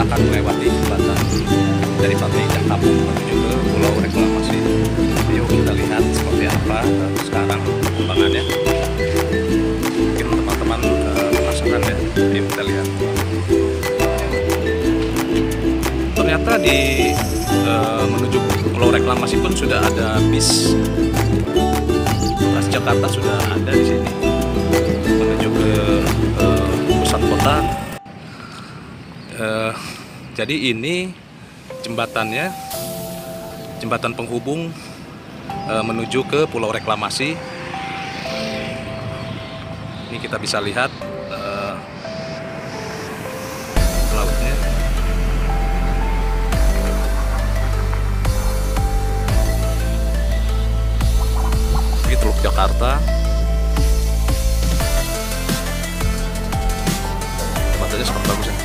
kita akan melewati jembatan dari Pantai Indah Kapuk menuju ke Pulau Reklamasi. Yuk kita lihat seperti apa sekarang perkembangannya. Mungkin teman-teman penasaran ya. Yuk kita lihat. Ternyata di menuju Pulau Reklamasi pun sudah ada bis Transjakarta, sudah ada di sini menuju ke pusat kota. Jadi ini jembatannya, jembatan penghubung menuju ke Pulau Reklamasi. Ini kita bisa lihat lautnya. Ini Teluk Jakarta. Jembatannya sangat bagus ya.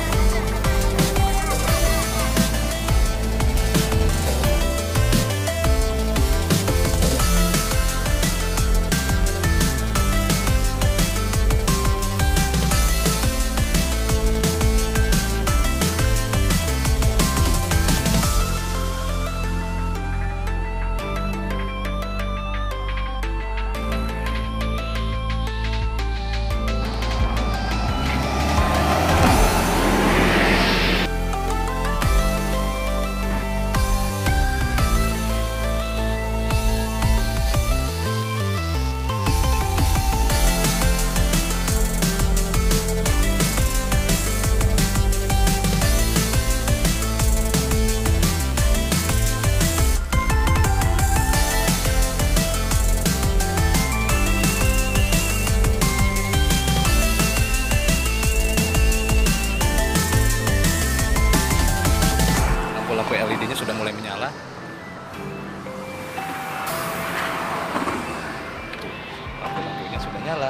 Lampu LED-nya sudah mulai menyala. Lampu-lampunya sudah nyala.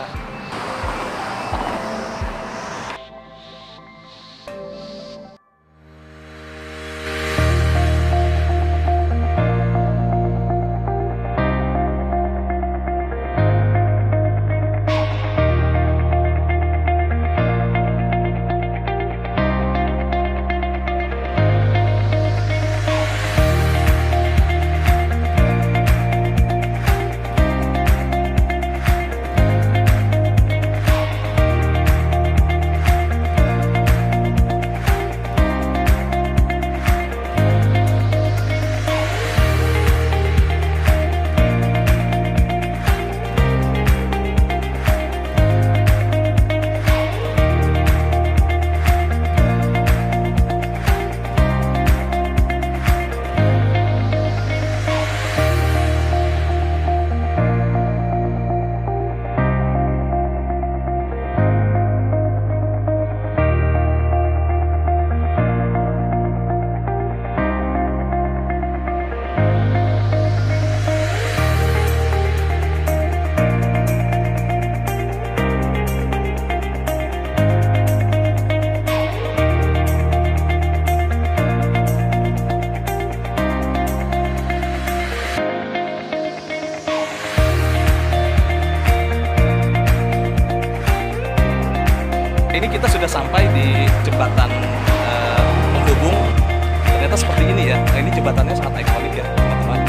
Ini kita sudah sampai di jembatan penghubung. Ternyata seperti ini ya. Nah, ini jembatannya sangat ikonik ya, teman-teman.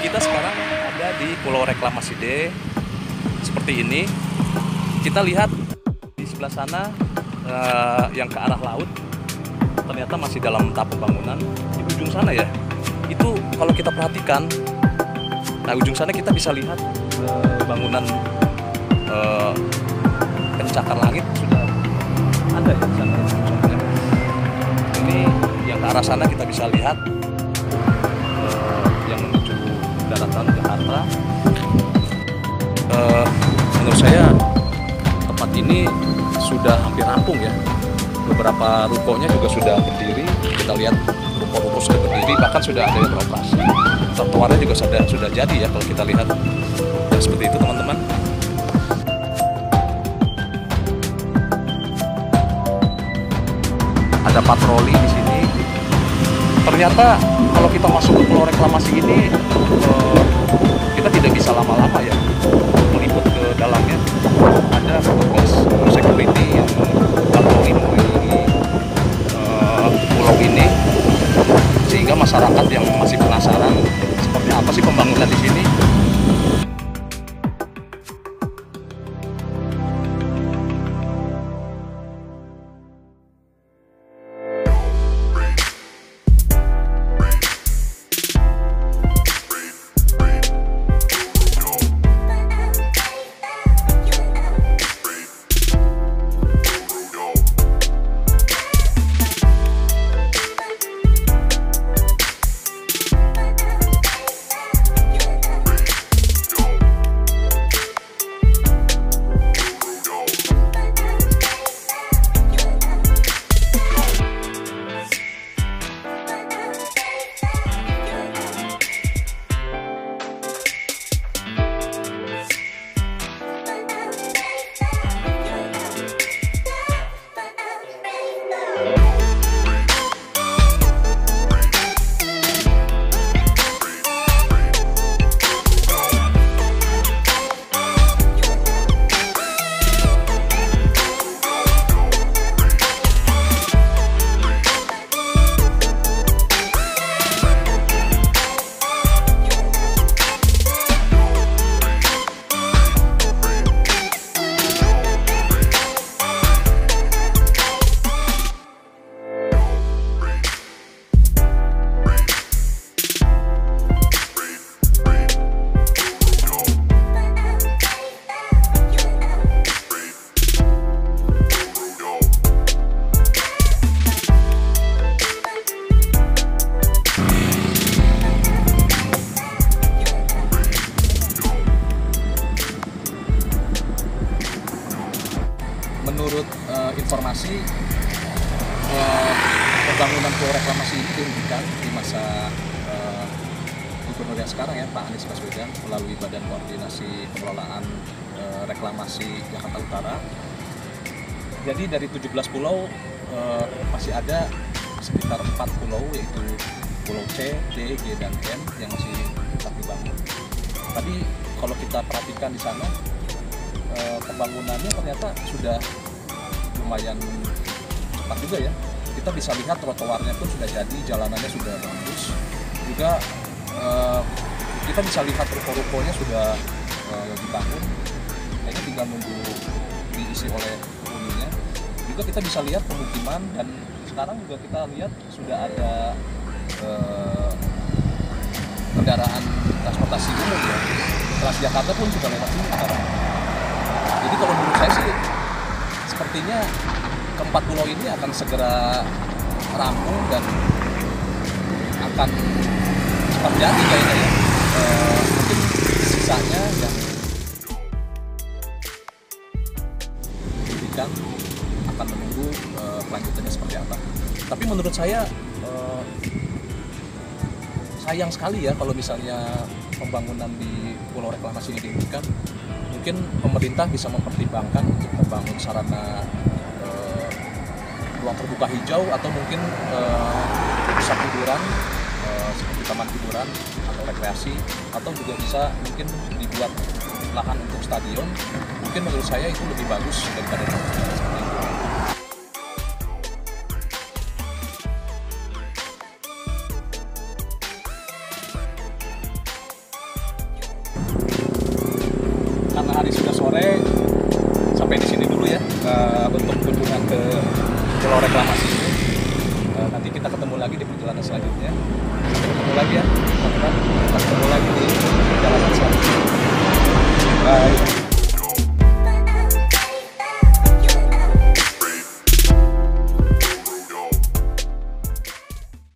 kita sekarang ada di Pulau Reklamasi D seperti ini. Kita lihat di sebelah sana yang ke arah laut ternyata masih dalam tahap pembangunan. Di ujung sana ya, itu kalau kita perhatikan, nah ujung sana kita bisa lihat bangunan pencakar langit sudah ada ya di sana. Ini yang ke arah sana kita bisa lihat yang menuju daratan Jakarta. Menurut saya tempat ini sudah hampir rampung ya. Beberapa rukonya juga sudah berdiri. Kita lihat ruko-ruko sudah berdiri, bahkan sudah ada yang beroperasi. Trotoarnya juga sudah jadi ya kalau kita lihat. Ya, seperti itu teman-teman. Ada patroli di sini. Ternyata kalau kita masuk ke Pulau Reklamasi ini, kita tidak bisa lama-lama ya meliput ke dalamnya. Ada petugas security yang patroli mengelilingi pulau ini, sehingga masyarakat yang masih penasaran seperti apa sih pembangunan di sini. Menurut informasi, pembangunan Pulau Reklamasi ini dihentikan di masa gubernur yang sekarang ya, Pak Anies Baswedan, melalui Badan Koordinasi Pengelolaan Reklamasi Jakarta Utara. Jadi dari 17 pulau masih ada sekitar 4 pulau, yaitu Pulau C, D, G, dan M yang masih tetap dibangun. Tapi kalau kita perhatikan di sana, pembangunannya ternyata sudah lumayan cepat juga ya. Kita bisa lihat trotoarnya pun sudah jadi, jalanannya sudah bagus. Juga kita bisa lihat ruko-rukonya sudah dibangun. Kayaknya tinggal nunggu diisi oleh penghuninya. Juga kita bisa lihat pemukiman, dan sekarang juga kita lihat sudah ada kendaraan transportasi umum ya. Transjakarta pun sudah lewat sini sekarang. Jadi kalau menurut saya sih sepertinya keempat pulau ini akan segera rampung dan akan cepat jadi kayaknya ya. Mungkin sisanya yang diberikan akan menunggu kelanjutannya seperti apa. Tapi menurut saya sayang sekali ya kalau misalnya pembangunan di Pulau Reklamasi ini dihentikan. Mungkin pemerintah bisa mempertimbangkan untuk membangun sarana ruang terbuka hijau, atau mungkin pusat hiburan seperti taman hiburan atau rekreasi, atau juga bisa mungkin dibuat lahan untuk stadion. Mungkin menurut saya itu lebih bagus daripada seperti itu. sore sampai di sini dulu ya untuk kunjungan ke Pulau Reklamasi ini. Nanti kita ketemu lagi di perjalanan selanjutnya. Sampai ketemu lagi ya teman-teman.